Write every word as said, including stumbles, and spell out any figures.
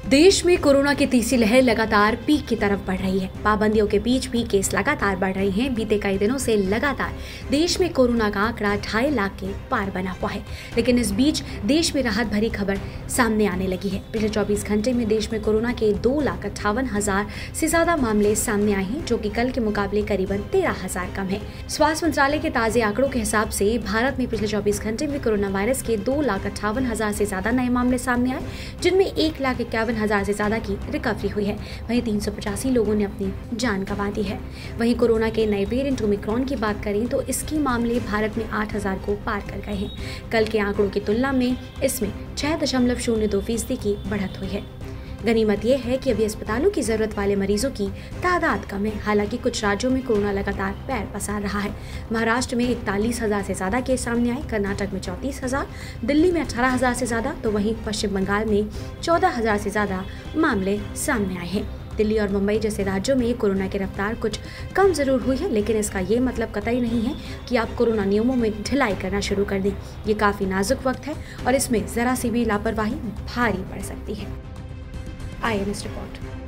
देश में कोरोना की तीसरी लहर लगातार पीक की तरफ बढ़ रही है। पाबंदियों के बीच भी केस लगातार बढ़ रहे हैं। बीते कई दिनों से लगातार देश में कोरोना का आंकड़ा ढाई लाख के पार बना हुआ है, लेकिन इस बीच देश में राहत भरी खबर सामने आने लगी है। पिछले चौबीस घंटे में देश में कोरोना के दो लाख अट्ठावन हजार से ज्यादा मामले सामने आए हैं, जो कि कल के मुकाबले करीबन तेरह हजार कम है। स्वास्थ्य मंत्रालय के ताजे आंकड़ों के हिसाब से भारत में पिछले चौबीस घंटे में कोरोना वायरस के दो लाख अट्ठावन हजार से ज्यादा नए मामले सामने आए, जिनमें एक लाख इक्यावन हजार से ज्यादा की रिकवरी हुई है। वहीं तीन सौ पचासी लोगों ने अपनी जान गंवा दी है। वहीं कोरोना के नए वेरिएंट ओमिक्रॉन की बात करें तो इसके मामले भारत में आठ हजार को पार कर गए हैं। कल के आंकड़ों की तुलना में इसमें छह दशमलव शून्य दो फीसदी की बढ़त हुई है। गनीमत यह है कि अभी अस्पतालों की जरूरत वाले मरीजों की तादाद कम है। हालांकि कुछ राज्यों में कोरोना लगातार पैर पसार रहा है। महाराष्ट्र में इकतालीस हजार से ज्यादा केस सामने आए, कर्नाटक में चौंतीस हजार, दिल्ली में अठारह हजार से ज्यादा, तो वहीं पश्चिम बंगाल में चौदह हजार से ज्यादा मामले सामने आए हैं। दिल्ली और मुंबई जैसे राज्यों में कोरोना की रफ्तार कुछ कम जरूर हुई है, लेकिन इसका ये मतलब कतई नहीं है कि आप कोरोना नियमों में ढिलाई करना शुरू कर दें। ये काफी नाजुक वक्त है और इसमें जरा सी भी लापरवाही भारी पड़ सकती है। I N S report.